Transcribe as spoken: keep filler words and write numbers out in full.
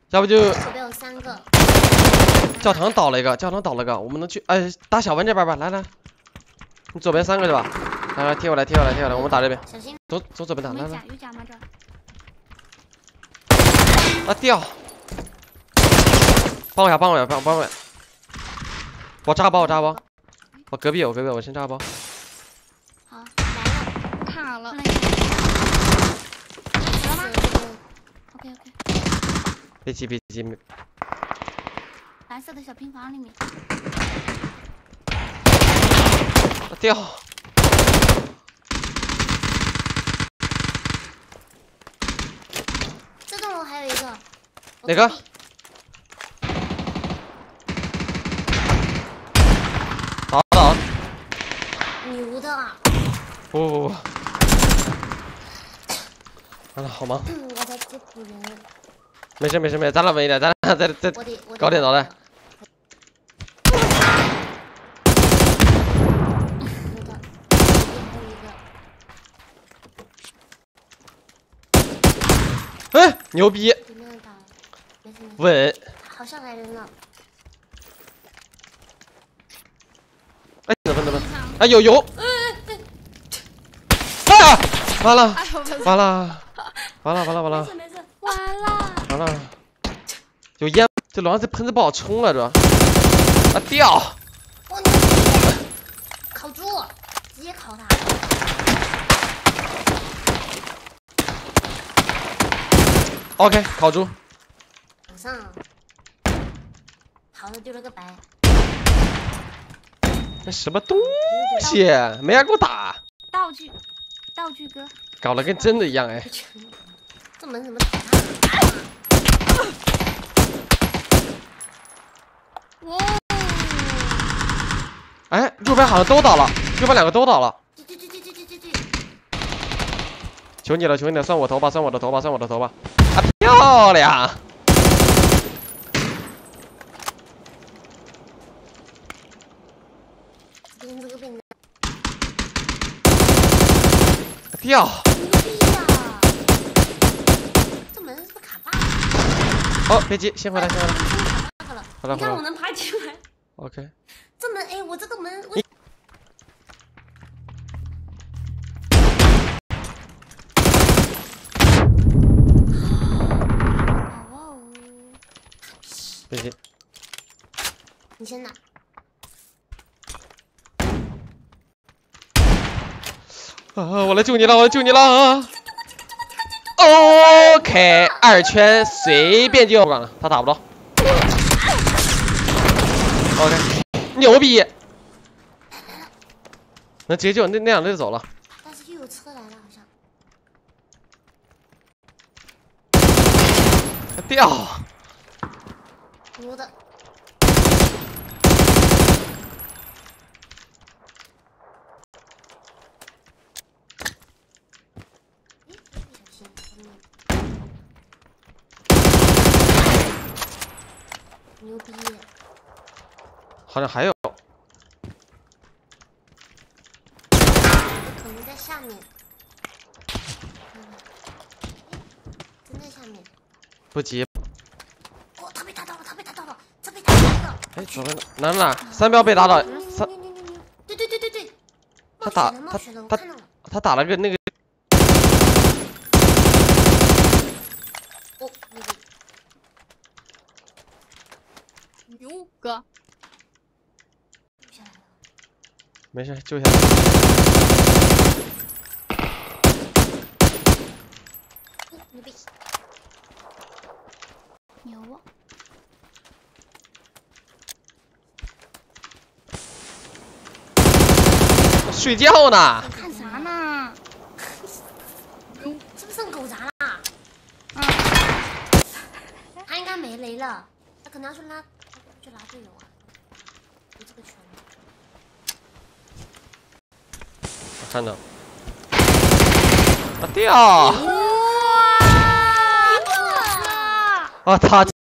要不就左边有三个。 教堂倒了一个，教堂倒了个，我们能去哎打小文这边吧，来来，你左边三个是吧？来来贴过来贴过来贴过来，我们打这边。 小心。 走走左边打，来来。 有甲吗这？ 啊掉！帮我一下，帮我一下，帮帮我一下。我炸包，我炸包。我隔壁有，我隔壁有，我先炸包。 好，来了， 卡了。 OK OK。 别急别急。 蓝色的小平房里面。 啊掉！ 这栋楼还有一个。 哪个？倒倒。 牛的啊！ 不不不。完了，好忙。 嗯，我在接补人。 没事没事没事，咱俩稳一点，咱俩再再搞点脑袋。哎，牛逼！稳。 好像来人了。 哎，怎么怎么？哎，有有。啊！完了，完了，完了完了完了。 没事没事，完了。 完了。有烟，这楼上这喷子不好冲了，这。啊掉！ 我牛逼！烤猪，直接烤他。 OK， 烤猪。 往上，好的丢了个白。 那什么东西？没人给我打。 道具，道具哥。 搞得跟真的一样哎。 这门怎么？ 哇！ 哎，右边好像都倒了，右边两个都倒了。 求你了，求你了，算我头吧，算我的头吧，算我的头吧！啊，漂亮！掉！ 牛逼呀！这门是不是卡 bug？ 哦，别急，先回来，先回来。好了， 你看我能爬进来。 OK。 这门，哎，我这个门，我。 别急， 你先拿。 啊！我来救你了，我来救你了 ！OK， 二圈随便救，不管了，他打不到。OK， 牛逼！能直接救，那那两队就走了。 但是又有车来了，好像。 掉！ 牛的，牛逼！ 好像还有， 可能在下面，真在下面。 不急。 哦，他被打到了，他被打到了，这被打到了。 哎，左边哪哪哪？三标被打倒，三。 对对对对对。 他打他他他打了个那个。 哦， 牛哥。 没事，救下来。 牛逼！ 牛啊！ 睡觉呢？ 看啥呢？ 是不是剩狗杂啦？ 啊！ 他应该没雷了，他可能要去拉，去拉队友啊。有这个权。 我看到。啊掉！ 哇！ 啊他。